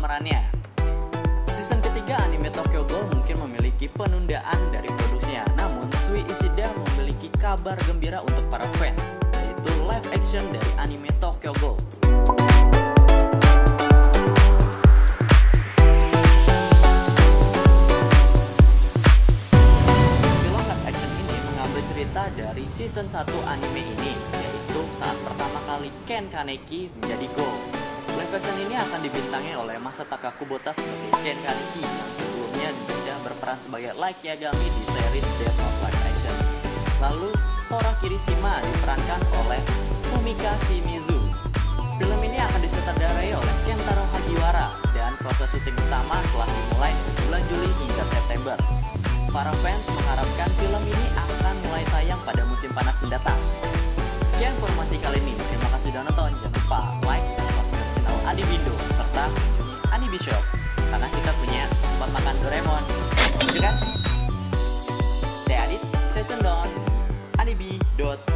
pemerannya. Season ketiga anime Tokyo Ghoul mungkin memiliki penundaan dari produksinya, namun Sui Ishida memiliki kabar gembira untuk para fans, yaitu live action dari anime Tokyo Ghoul. Film live action ini mengambil cerita dari season 1 anime ini, yaitu saat pertama kali Ken Kaneki menjadi Ghoul. Live action ini akan dibintangi oleh Masataka Kubota sebagai Ken Kaneki yang sebelumnya sudah berperan sebagai Light Yagami di series Death Note live action. Lalu Tora Kirishima diperankan oleh Fumika Shimizu. Film ini akan disutradarai oleh Kentaro Hagiwara dan proses syuting utama telah dimulai bulan Juli hingga September. Para fans mengharapkan film ini akan mulai tayang pada musim panas mendatang. Sekian informasi kali ini. Terima kasih sudah nonton. Jangan lupa like dan subscribe channel Adibindo serta kunjungi Anibi Shop karena kita punya tempat makan Doraemon. Lucu kan? Saya Adit, stay tuned on Anibi.com.